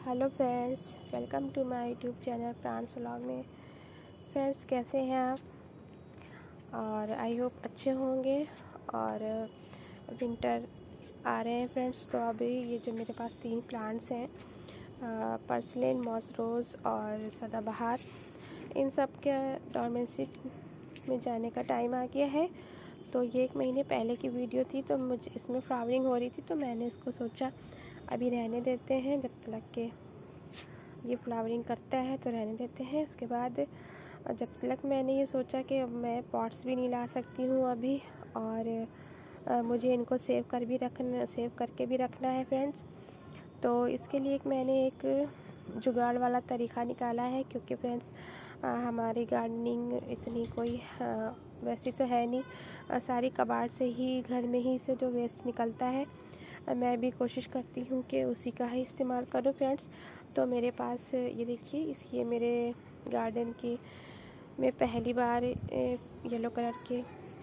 Hello friends, welcome to my YouTube channel plants vlog में। Friends, कैसे हैं आप? और आई होप अच्छे होंगे। और विंटर आ रहे हैं फ्रेंड्स, तो अभी ये जो मेरे पास 3 प्लांट्स हैं, पर्सलेन, मॉस रोज़ और सदाबहार, इन सब के डोरमेंसी में जाने का टाइम आ गया है। तो ये 1 महीने पहले की वीडियो थी, तो मुझे इसमें फ्लावरिंग हो रही थी, तो मैंने इसको सोचा अभी रहने देते हैं जब तक के ये फ्लावरिंग करता है, तो रहने देते हैं। उसके बाद जब तक मैंने ये सोचा कि मैं पॉट्स भी नहीं ला सकती हूँ अभी, और मुझे इनको सेव करके भी रखना है फ्रेंड्स। तो इसके लिए मैंने एक जुगाड़ वाला तरीका निकाला है, क्योंकि फ्रेंड्स हमारी गार्डनिंग इतनी कोई वैसी तो है नहीं, सारी कबाड़ से ही, घर में ही से जो वेस्ट निकलता है, मैं भी कोशिश करती हूँ कि उसी का ही इस्तेमाल करूँ फ्रेंड्स। तो मेरे पास ये देखिए, ये मेरे गार्डन की में पहली बार येलो कलर के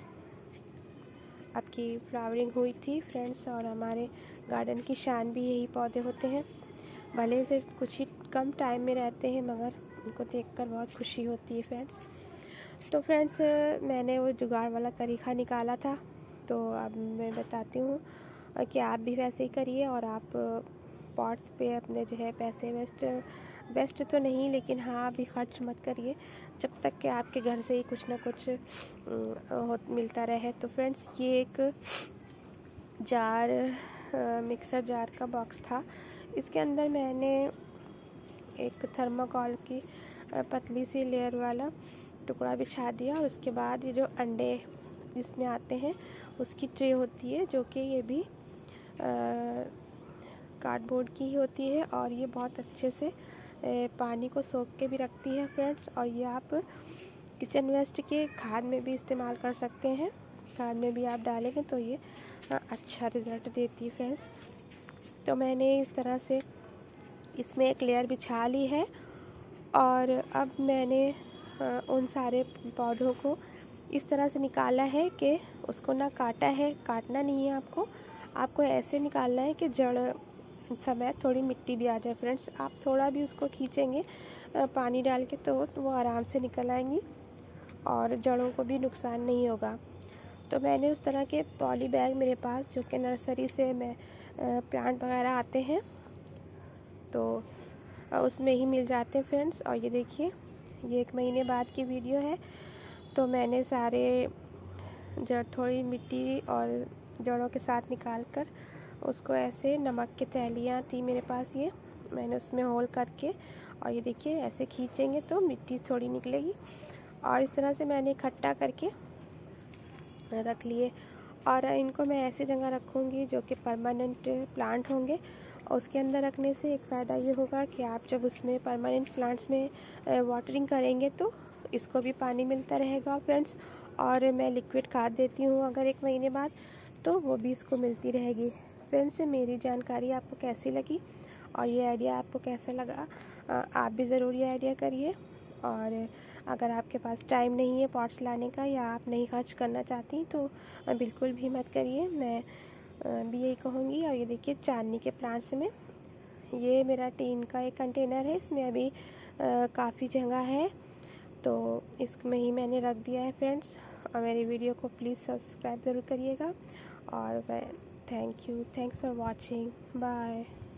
आपकी फ्लावरिंग हुई थी फ्रेंड्स। और हमारे गार्डन की शान भी यही पौधे होते हैं, भले से कुछ ही कम टाइम में रहते हैं, मगर उनको देखकर बहुत खुशी होती है फ्रेंड्स। तो फ्रेंड्स, मैंने वो जुगाड़ वाला तरीका निकाला था, तो अब मैं बताती हूँ कि आप भी वैसे ही करिए। और आप पॉट्स पे अपने जो है पैसे वेस्ट तो नहीं, लेकिन हाँ अभी खर्च मत करिए जब तक कि आपके घर से ही कुछ ना कुछ मिलता रहे। तो फ्रेंड्स, ये एक मिक्सर जार का बॉक्स था। इसके अंदर मैंने एक थर्माकोल की पतली सी लेयर वाला टुकड़ा बिछा दिया, और उसके बाद ये जो अंडे इसमें आते हैं उसकी ट्रे होती है, जो कि ये भी कार्डबोर्ड की ही होती है, और ये बहुत अच्छे से पानी को सोख के भी रखती है फ्रेंड्स। और ये आप किचन वेस्ट के खाद में भी इस्तेमाल कर सकते हैं, खाद में भी आप डालेंगे तो ये अच्छा रिज़ल्ट देती है फ्रेंड्स। तो मैंने इस तरह से इसमें एक लेयर बिछा ली है, और अब मैंने उन सारे पौधों को इस तरह से निकाला है कि उसको ना काटना नहीं है आपको ऐसे निकालना है कि जड़ समेत थोड़ी मिट्टी भी आ जाए फ्रेंड्स। आप थोड़ा भी उसको खींचेंगे पानी डाल के, तो वो आराम से निकल आएंगी और जड़ों को भी नुकसान नहीं होगा। तो मैंने उस तरह के पॉली बैग मेरे पास, जो कि नर्सरी से प्लांट वगैरह आते हैं, तो उसमें ही मिल जाते हैं फ्रेंड्स। और ये देखिए, ये 1 महीने बाद की वीडियो है। तो मैंने सारे थोड़ी मिट्टी और जड़ों के साथ निकाल कर उसको ऐसे, नमक की थैलियाँ थी मेरे पास, ये मैंने उसमें होल करके, और ये देखिए ऐसे खींचेंगे तो मिट्टी थोड़ी निकलेगी। और इस तरह से मैंने इकट्ठा करके रख लिए, और इनको मैं ऐसी जगह रखूँगी जो कि परमानेंट प्लांट होंगे। और उसके अंदर रखने से एक फ़ायदा ये होगा कि आप जब उसमें परमानेंट प्लांट्स में वाटरिंग करेंगे तो इसको भी पानी मिलता रहेगा फ्रेंड्स। और मैं लिक्विड खाद देती हूँ अगर 1 महीने बाद, तो वो भी इसको मिलती रहेगी फ्रेंड्स। मेरी जानकारी आपको कैसी लगी और ये आइडिया आपको कैसा लगा, आप भी ज़रूर ये आइडिया करिए। और अगर आपके पास टाइम नहीं है पॉट्स लाने का, या आप नहीं खर्च करना चाहती, तो बिल्कुल भी मत करिए, मैं भी यही कहूँगी। और ये देखिए, चांदनी के प्लांट्स में ये मेरा टीन का एक कंटेनर है, इसमें अभी काफ़ी जगह है, तो इसमें ही मैंने रख दिया है फ्रेंड्स। और मेरी वीडियो को प्लीज़ सब्सक्राइब ज़रूर करिएगा। और थैंक्स फॉर वॉचिंग, बाय।